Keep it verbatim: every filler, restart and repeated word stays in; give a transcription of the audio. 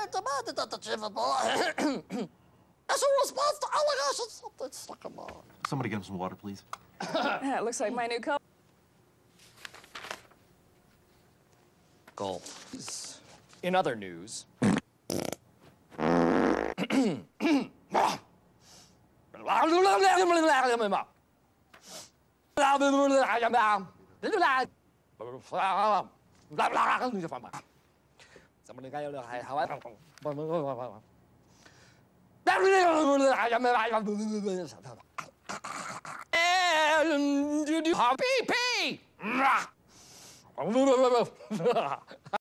have demanded that the achievable as a response to allegations of the sucker mark. Somebody get him some water, please. Yeah, it looks like my new coat. Gulp. In other news. Pee pee!